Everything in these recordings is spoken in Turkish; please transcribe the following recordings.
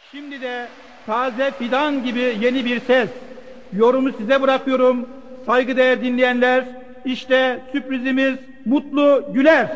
Şimdi de taze fidan gibi yeni bir ses. Yorumu size bırakıyorum. Saygıdeğer dinleyenler, işte sürprizimiz Mutlu Güler.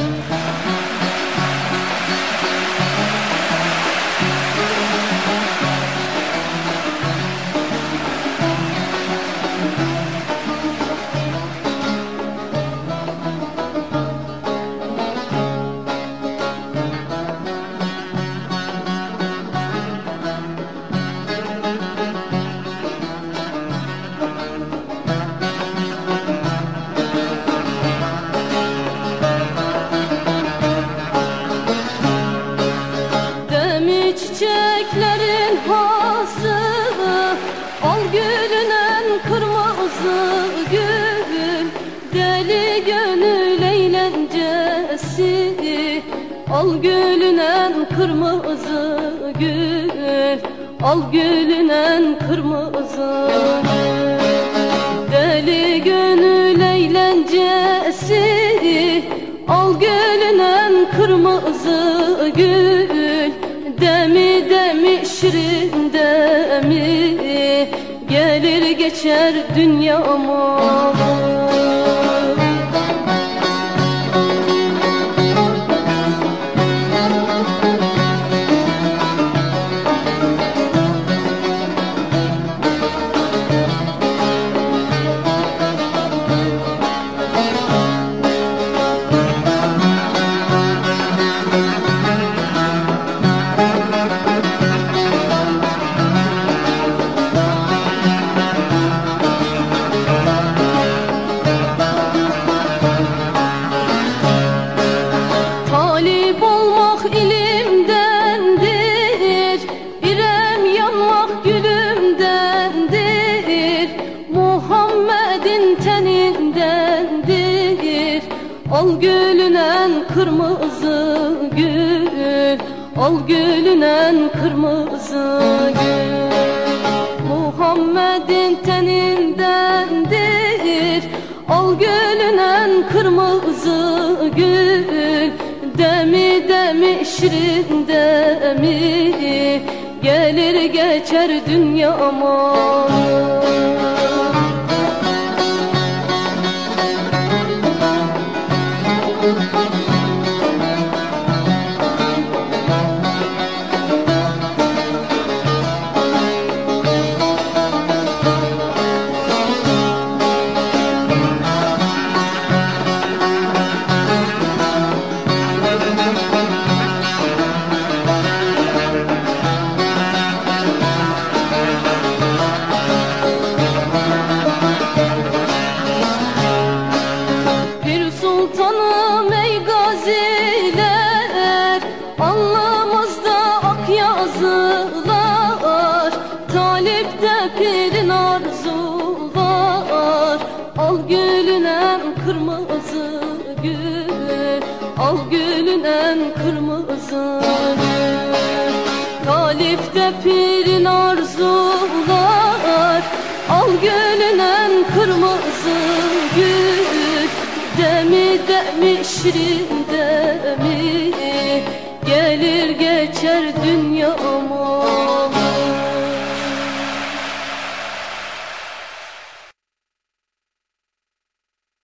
Çiçeklerin hası, al gülünen kırmızı gül, deli gönül eğlencesi. Al gülünen kırmızı gül, al gülünen kırmızı gül, deli gönül eğlencesi. Al gülünen kırmızı gül, demi demi şirin demi, gelir geçer dünyama. Talip olmak ilimdendir, İrem yanmak gülümdendir, Muhammed'in tenindendir. Al gülünen kırmızı gül, al gülünen kırmızı gül, Muhammed'in tenindendir. Al gülünen kırmızı gül, demi demi şirin demi, gelir geçer dünyama. Sultanım ey gaziler, alnımızda ak yazılar, talipte pirin arzular. Al gülünen kırmızı gül, al gülünen kırmızı gül, talipte pirin arzular. Al gülünen kırmızı gül, demi demi şirin demi, gelir geçer dünyama.